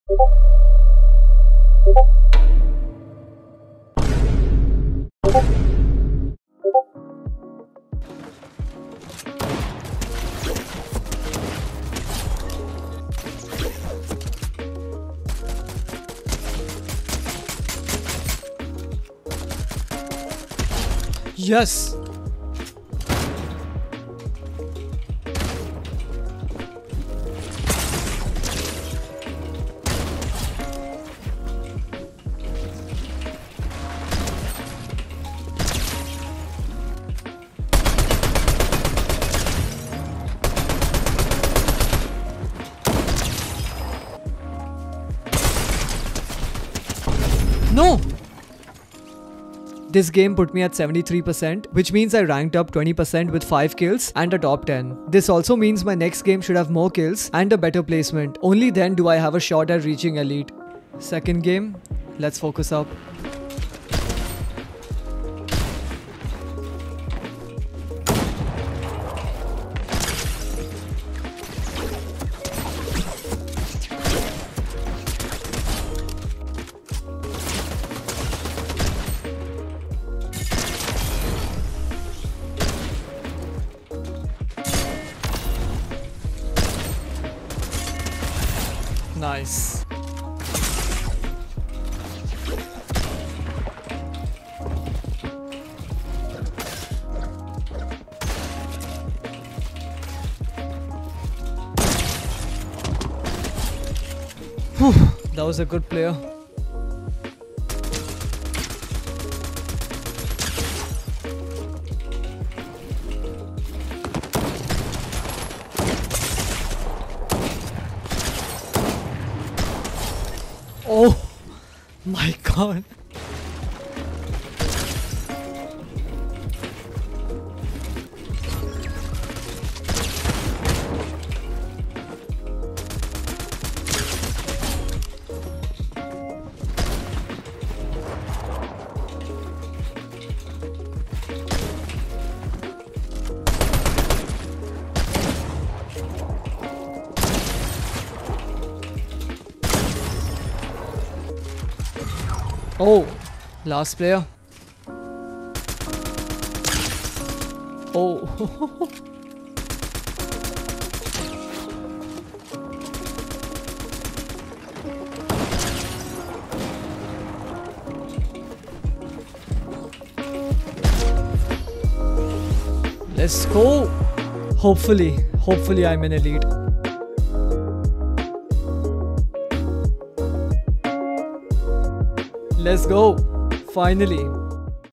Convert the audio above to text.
Yes! No! This game put me at 73%, which means I ranked up 20% with 5 kills and a top 10. This also means my next game should have more kills and a better placement. Only then do I have a shot at reaching elite. Second game, let's focus up. Nice. Whew, that was a good player. Oh my god. Oh, last player. Oh. Let's go. Hopefully I'm in elite. Let's go. Finally.